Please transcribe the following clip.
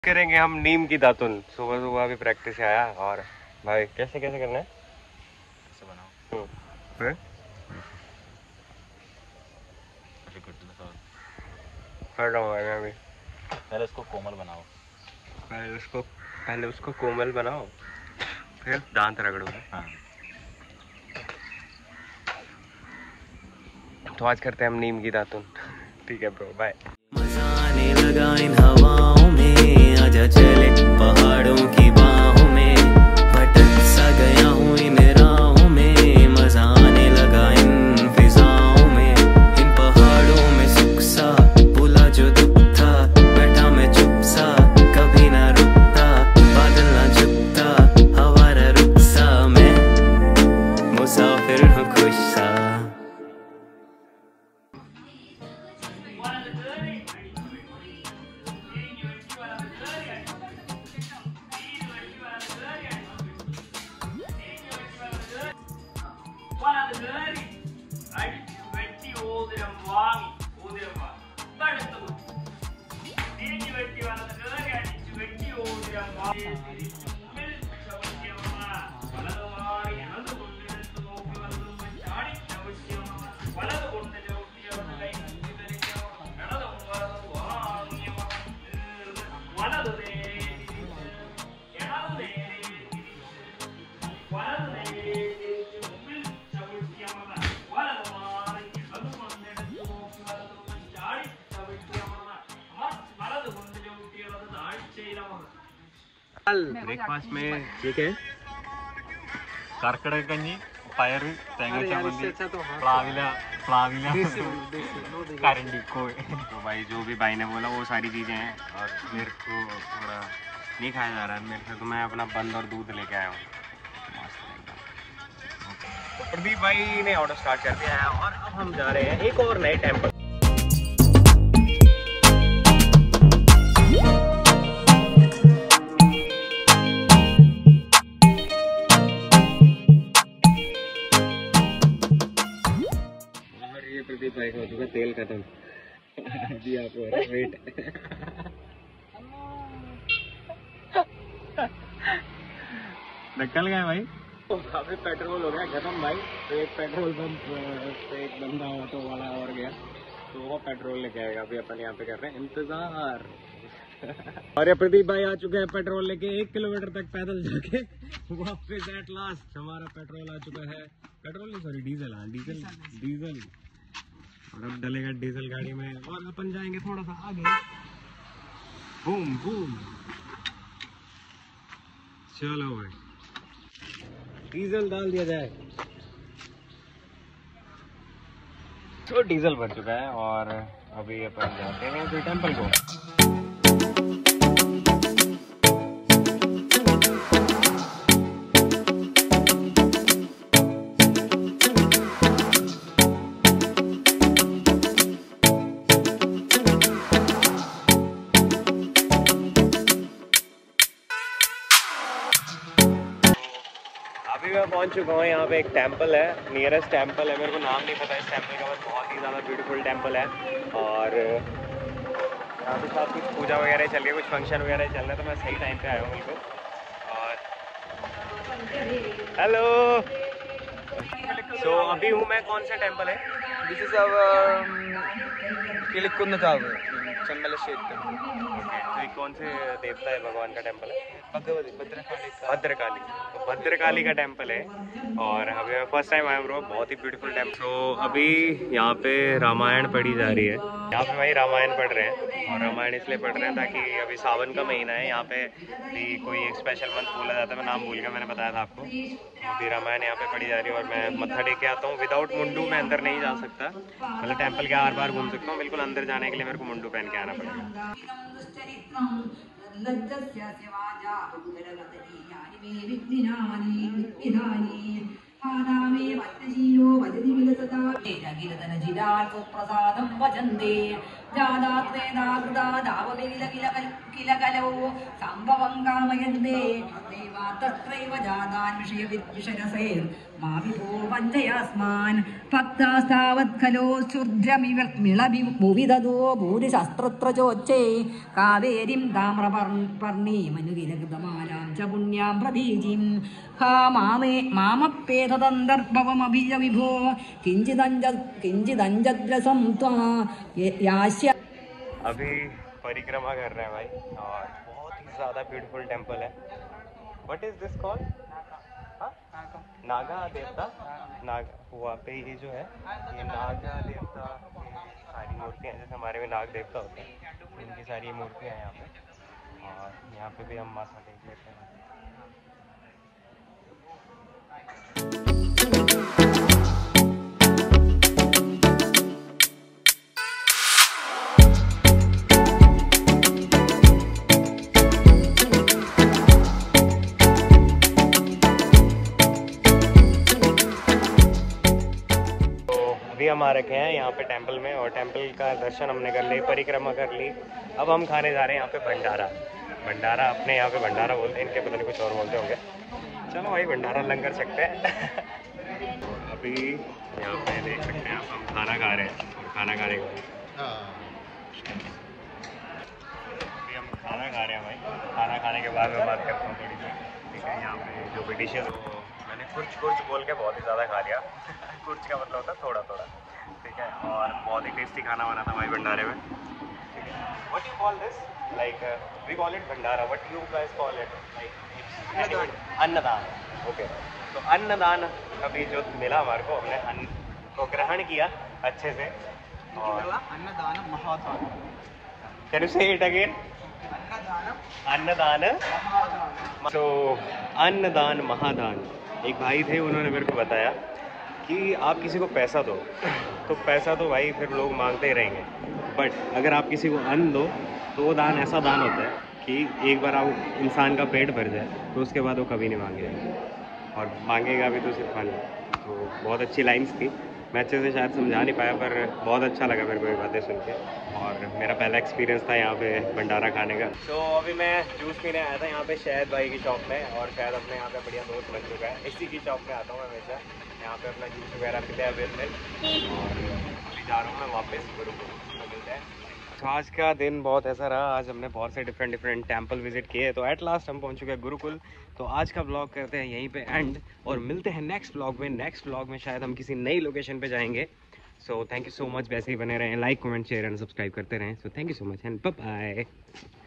करेंगे हम नीम की दातुन। सुबह सुबह अभी प्रैक्टिस से आया और भाई कैसे कैसे करना है, कैसे बनाओ फिर कर रहा हूँ भाई मैं अभी। पहले इसको कोमल बनाओ, पहले उसको कोमल बनाओ, फिर दांत रगड़ो। हाँ। तो आज करते हैं हम नीम की दातुन। ठीक है ब्रो, बाय। मजा आने लगा इन हवाओं में, आजा चले पहाड़ों की बाहों में, भटक सा गया हूँ इन राहों में, मजा आने लगा इन फिजाओं में, इन पहाड़ों में सुख सा भूला जो दुख था, बैठा मैं चुप सा कभी ना रुकता, बादल ना झुकता हवारा रुक सा, मैं मुसाफिर हूँ खुश सा। ब्रेकफास्ट में ठीक है, കർക്കിടകക്കഞ്ഞി, പയറ്, തേങ്ങ ചമ്മന്തി, പ്ലാവില പ്ലാവില करंडी कोई। तो भाई जो भी भाई ने बोला वो सारी चीज़ें हैं और मेरे को थोड़ा नहीं खाया जा रहा है मेरे से, तो मैं अपना बंद और दूध लेके आया हूँ। तो प्रदीप भाई ने ऑर्डर स्टार्ट कर दिया है और अब हम जा रहे हैं एक और नए टेम्पल। प्रदीप भाई हो चुका तेल खत्म, अभी आप हो रहा वेट। निकल गए भाई। अभी पेट्रोल हो गया खत्म भाई, तो एक पेट्रोल पंप पे एक बंदा ऑटो वाला और गया, तो वो पेट्रोल लेके आएगा। अभी अपन यहाँ पे कर रहे हैं इंतजार। और ये प्रदीप भाई आ चुके हैं पेट्रोल लेके, 1 किलोमीटर तक पैदल जाके वापस एट लास्ट हमारा पेट्रोल आ चुका है। पेट्रोल नहीं सॉरी डीजल, हाँ डीजल। और अब डलेगा डीजल गाड़ी में और अपन जाएंगे थोड़ा सा आगे। बूम बूम, चलो भाई डीजल डाल दिया जाए। तो डीजल भर चुका है और अभी अपन जाते हैं फिर टेम्पल को। अभी मैं पहुंच चुका हूँ, यहाँ पे एक टेम्पल है, नियरेस्ट टेम्पल है, मेरे को नाम नहीं पता इस टेम्पल का, बस बहुत ही ज़्यादा ब्यूटीफुल टेम्पल है। और यहाँ पे साथ कुछ पूजा वगैरह चल रही है, कुछ फंक्शन वगैरह चल रहा है, तो मैं सही टाइम पे आया हूँ बिल्कुल। और हेलो, तो अभी हूँ मैं, कौन सा टेम्पल है? This is our Kilikunn tower, Chambal क्षेत्र। ओके, तो ये कौन से देवता है भगवान का टेम्पल है? भगवती भद्रकाली का। भद्रकाली, तो भद्रकाली का टेम्पल है। और अभी मैं फर्स्ट टाइम आया ब्रो, बहुत ही ब्यूटीफुल टेम्पल। तो अभी यहाँ पे रामायण पढ़ी जा रही है, यहाँ पे भाई रामायण पढ़ रहे हैं। और रामायण इसलिए पढ़ रहे हैं ताकि अभी सावन का महीना है, यहाँ पे भी कोई एक स्पेशल मंथ बोला जाता है, मैं नाम भूल गया, मैंने बताया था आपको। अभी रामायण यहाँ पे पढ़ी जा रही है और मैं मत्था टेक के आता हूँ। विदाउट मुंडू मैं अंदर नहीं जा सकता, मतलब टेम्पल के आर पार घूम सकता हूँ, बिल्कुल अंदर जाने के लिए मेरे को मुंडू पहन के आना पड़ेगा। किलकलौ सम्भवं कामयन्ते देवातत्रैव जातान् विषयविषरसेर्मा विभो वञ्चयास्मान् भक्तास्तावत् खलो शुद्रमिळभिभुविदधो भूरिशस्त्रत्र चोच्चे कावेरीं ताम्रपर्णीमनुकिलकृतमालां च पुण्यां प्रतीचिं हा मामप्येतदन्तर्भवमभिज विभो किञ्चिदञ्जद्रसं त्वा यास्य। अभी परिक्रमा कर रहे हैं भाई और बहुत ही ज़्यादा ब्यूटीफुल टेम्पल है। What is this called? Naga Devta. Naga वहाँ पे ये जो है ये नागा देवता की सारी मूर्तियाँ, जैसे हमारे में नाग देवता होते हैं, इनकी सारी मूर्तियाँ हैं यहाँ पे। और यहाँ पे भी हम माथा टेक लेते हैं। अभी हम आ रखे हैं यहाँ पे टेंपल में और टेंपल का दर्शन हमने कर ली, परिक्रमा कर ली। अब हम खाने जा रहे हैं यहाँ पे भंडारा। भंडारा अपने यहाँ पे भंडारा बोलते हैं, इनके पता नहीं कुछ और बोलते होंगे। चलो भाई भंडारा लंगर सकते हैं। अभी यहाँ पे देख सकते हैं आप, हम खाना खा रहे हैं। खाना खाने के बाद अभी हम खाना खा रहे हैं भाई। खाना खाने के बाद मैं बात करता हूँ थोड़ी सी, ठीक है। यहाँ पे जो भी डिशेज, मैंने कुछ बोल के बहुत ही ज़्यादा खा लिया। कुछ का मतलब होता है थोड़ा थोड़ा, ठीक है। और बहुत ही टेस्टी खाना बना था भाई भंडारे में, ठीक है। What you call this? Like we call it bhandara, what you guys call it? Like annadan. Okay, तो अन्नदान अभी जो मिला हमारे को, हमने अन्न को ग्रहण किया अच्छे से। और अन्नदान महादान। Can you say it again? Annadan. तो अन्नदान महादान। एक भाई थे, उन्होंने मेरे को बताया कि आप किसी को पैसा दो तो पैसा तो भाई फिर लोग मांगते ही रहेंगे, बट अगर आप किसी को अन्न दो तो वो दान ऐसा दान होता है कि एक बार आप इंसान का पेट भर जाए तो उसके बाद वो कभी नहीं मांगेगा, और मांगेगा भी तो सिर्फ अन्न। तो बहुत अच्छी लाइन्स थी, मैं अच्छे से शायद समझा नहीं पाया, पर बहुत अच्छा लगा मेरे को ये बातें सुन के। और मेरा पहला एक्सपीरियंस था यहाँ पे भंडारा खाने का। तो अभी मैं जूस पीने आया था यहाँ पे शहद भाई की शॉप में, और शायद अपने यहाँ पे बढ़िया दोस्त बन चुका है। इसी की शॉप में आता हूँ मैं हमेशा, यहाँ पे अपना जूस वगैरह पीते हैं अवेलेबल। और अभी जा रहा हूँ मैं वापस गुरुकुल, तो मिलते हैं। तो आज का दिन बहुत ऐसा रहा, आज हमने बहुत से डिफरेंट टेंपल विजिट किए, तो एट लास्ट हम पहुँच चुके हैं गुरुकुल। तो आज का व्लॉग करते हैं यहीं पे एंड, और मिलते हैं नेक्स्ट व्लॉग में। नेक्स्ट व्लॉग में शायद हम किसी नई लोकेशन पे जाएंगे। So thank you so much, वैसे ही बने रहें, like comment share and subscribe करते रहें। So thank you so much and bye bye.